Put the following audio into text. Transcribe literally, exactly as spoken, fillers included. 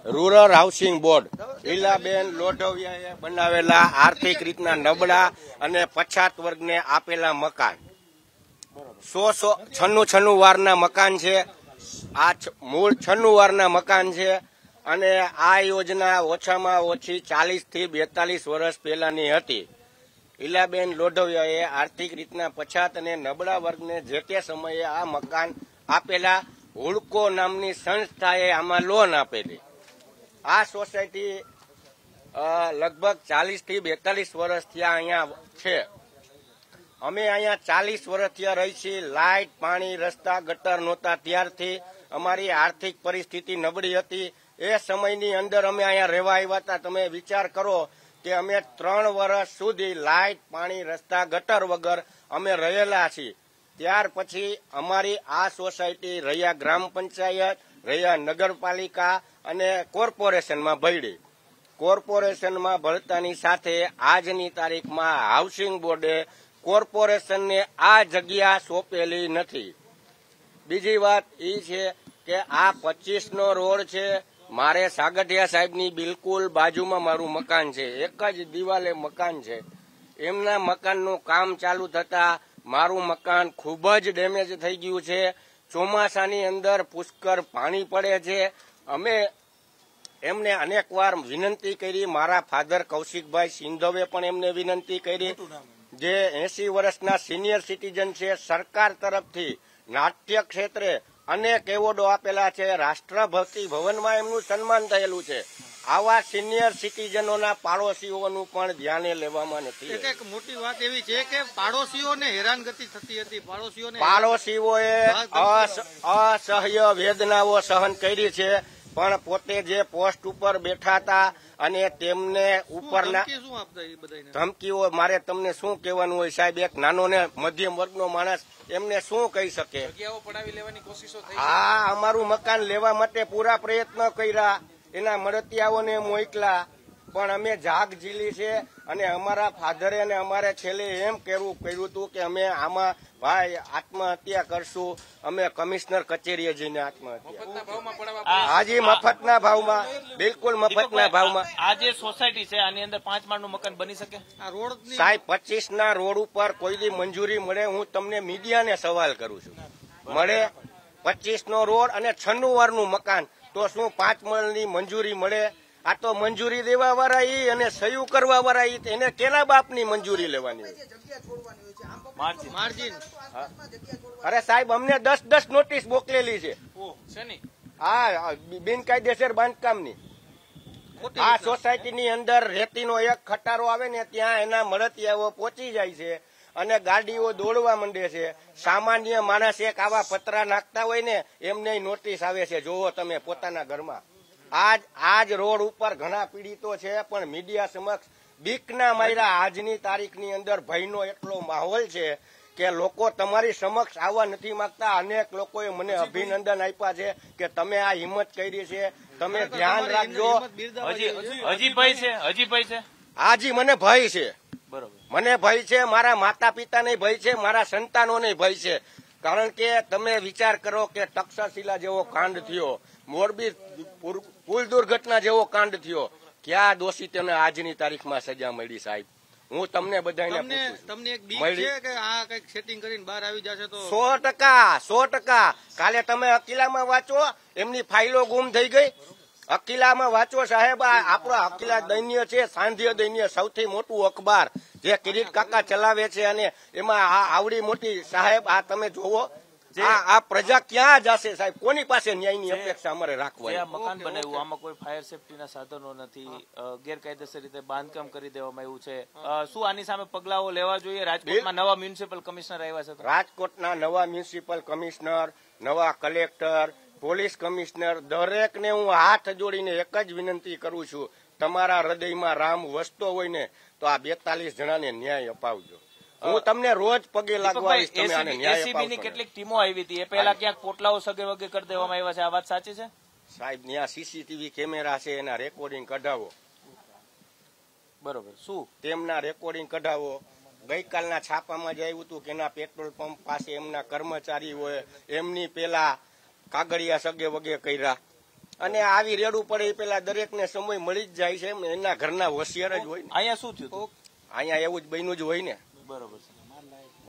Rural housing board Lilaben લોઢવિયાએ બનાવેલા આર્થિક રીતના નબળા અને પછાત વર્ગને આપેલા મકાન સો સો છન્નું છન્નું વારના મકાન છે. આ મૂળ છન્નું વારના મકાન છે અને આ યોજના ઓછામાં ઓછી ચાલીસ થી બેતાલીસ વર્ષ પહેલાની હતી. લીલાબેન લોઢવિયાએ આર્થિક રીતના પછાત અને નબળા વર્ગને જે તે સમયે આ મકાન આપેલા. હુડકો નામની સંસ્થાએ આમાં લોન આપેલી. આ સોસાયટી લગભગ ચાલીસ થી બેતાલીસ વર્ષ ત્યાં અહીંયા છે. અમે અહીંયા ચાલીસ વર્ષ ત્યાં રહી છીએ. લાઇટ, પાણી, રસ્તા, ગટર નહોતા ત્યારથી અમારી આર્થિક પરિસ્થિતિ નબળી હતી. એ સમયની અંદર અમે અહીંયા રહેવા આવ્યા હતા. તમે વિચાર કરો કે અમે ત્રણ વર્ષ સુધી લાઇટ, પાણી, રસ્તા, ગટર વગર અમે રહેલા છીએ. ત્યાર પછી અમારી આ સોસાયટી રહ્યા ગ્રામ પંચાયત, રહ્યા નગરપાલિકા અને કોર્પોરેશનમાં ભળી. કોર્પોરેશનમાં ભળતાની સાથે આજની તારીખમાં હાઉસિંગ બોર્ડે કોર્પોરેશનને આ જગ્યા સોંપેલી નથી. બીજી વાત એ છે કે આ પચીસ નો રોડ છે. મારે સાગઠિયા સાહેબની બિલકુલ બાજુમાં મારું મકાન છે. એક જ દિવાલે મકાન છે. એમના મકાનનું કામ ચાલુ થતા મારું મકાન ખૂબ જ ડેમેજ થઈ ગયું છે. ચોમાસાની અંદર પુષ્કળ પાણી પડે છે. અમે એમને અનેક વાર વિનંતી કરી. મારા ફાધર કૌશિકભાઈ સિંધવે પણ એમને વિનંતી કરી, જે એસી વર્ષના સિનિયર સિટીઝન છે. સરકાર તરફથી નાટ્ય ક્ષેત્રે અનેક એવોર્ડો આપેલા છે. રાષ્ટ્રભક્તિ ભવનમાં એમનું સન્માન થયેલું છે. આવા સિનિયર સિટીઝનોના પાડોશીઓનું પણ ધ્યાને લેવામાં નથી. એક મોટી વાત એવી છે કે પાડોશીઓને હેરાનગતિ થતી હતી. પાડોશીઓને પાડોશીઓએ અસહ્ય વેદનાઓ સહન કરી છે. પણ પોતે જે પોસ્ટ ઉપર બેઠા હતા અને તેમને ઉપરના ધમકીઓ, મારે તમને શું કહેવાનું હોય સાહેબ? એક નાનો ને મધ્યમ વર્ગનો માણસ એમને શું કહી શકે? હા, અમારું મકાન લેવા માટે પૂરા પ્રયત્ન કર્યા. એના મળતિયાઓને મોકલા, પણ અમે જાગ ઝીલી છે. અને અમારા ફાધરે અને અમારે છેલ્લે એમ કહેવું કર્યું હતું કે અમે આમાં ભાઈ આત્મહત્યા કરશું. અમે કમિશનર કચેરીએ જઈને આત્મહત્યા. હાજી, મફતના ભાવમાં, બિલકુલ મફતના ભાવમાં. આ જે સોસાયટી છે આની અંદર પાંચ માળનું મકાન બની શકે? આ રોડ સાહેબ, પચીસ ના રોડ ઉપર કોઈ દી મંજૂરી મળે? હું તમને મીડિયાને સવાલ કરું છું. મળે? પચીસ નો રોડ અને છન્નું વારનું મકાન, તો શું પાંચ માળની મંજૂરી મળે? આ તો મંજૂરી દેવા વાળા ઈ અને સહી કરવા વાળા ઈ, એને કેના બાપની મંજૂરી લેવાની હોય? માર્જિન. અરે સાહેબ, અમને દસ દસ નોટિસ મોકલેલી છે. હા, બિનકાયદેસર બાંધકામની. આ સોસાયટીની અંદર રેતીનો એક ખટારો આવે ને ત્યાં એના મળતિયાઓ પહોંચી જાય છે અને ગાડીઓ દોડવા માંડે છે. સામાન્ય માણસ એક આવા પતરા નાખતા હોય ને એમને નોટિસ આવે છે. જોવો તમે પોતાના ઘરમાં. આજ આજ રોડ ઉપર ઘણા પીડિતો છે, પણ મીડિયા સમક્ષ બીકના માર્યા આજની તારીખની અંદર ભયનો એટલો માહોલ છે કે લોકો તમારી સમક્ષ આવવા નથી માંગતા. અનેક લોકોએ મને અભિનંદન આપ્યા છે કે તમે આ હિંમત કરી છે, તમે ધ્યાન રાખજો. હજી ભય છે? હજી ભય છે? હાજી, મને ભય છે. બરોબર, મને ભય છે. મારા માતા પિતાને ભય છે, મારા સંતાનોને ભય છે. કારણ કે તમે વિચાર કરો કે તક્ષશિલા જેવો કાંડ થયો, મોરબી પુલ દુર્ઘટના જેવો કાંડ થયો. ક્યાં દોષિતોને આજની તારીખમાં સજા મળી સાહેબ? હું તમને બધાને તમને એક બીક છે કે આ કઈક સેટિંગ કરીને બહાર આવી જશે તો? સો ટકા સો ટકા કાલે તમે અકીલામાં વાંચો, એમની ફાઇલો ગુમ થઈ ગઈ. અકીલામાં વાંચો સાહેબ. આપણો અકીલા દૈન્ય છે, સાંધ્ય દૈન્ય, સૌથી મોટું અખબાર જે કિરીટ કાકા ચલાવે છે. અને એમાં આ આવડી મોટી સાહેબ, આ તમે જોવો, આ પ્રજા ક્યાં જશે સાહેબ? કોની પાસે ન્યાયની અપેક્ષા અમારે રાખવા? મકાન બનાવ્યું, આમાં કોઈ ફાયર સેફટીના સાધનો નથી, ગેરકાયદેસર રીતે બાંધકામ કરી દેવામાં આવ્યું છે. શું આની સામે પગલાઓ લેવા જોઈએ? રાજકોટમાં નવા મ્યુનિસિપલ કમિશનર આવ્યા છે. રાજકોટના નવા મ્યુનિસિપલ કમિશનર, નવા કલેક્ટર, પોલીસ કમિશનર, દરેકને હું હાથ જોડીને એક જ વિનંતી કરું છું, તમારા હૃદયમાં રામ વસતો હોય ને તો આ બેતાલીસ જણાને ન્યાય અપાવજો. હું તમને રોજ પગે લાગવા આવીશ. તમે આને ન્યાય અપાવશો. ની કેટલીક ટીમો આવી હતી, એ પહેલા ક્યાંક પોટલાઓ સગે વગે કરી દેવામાં આવ્યા છે. આ વાત સાચી છે સાહેબ? ત્યાં સીસીટીવી કેમેરા છે, એના રેકોર્ડિંગ કઢાવો. બરોબર. શું તેમના રેકોર્ડિંગ કઢાવો. ગઈકાલના છાપામાં જ આવ્યું હતું કે એના પેટ્રોલ પંપ પાસે એમના કર્મચારી હોય, એમની પેલા કાગળિયા સગે વગે કર્યા. અને આવી રેડું પડે એ પેલા દરેકને સમય મળી જ જાય છે એના ઘરના હોશિયાર જ હોય ને. અહીંયા શું થયું હતું? અહીંયા એવું જ બન્યું જ હોય ને. બરોબર છે.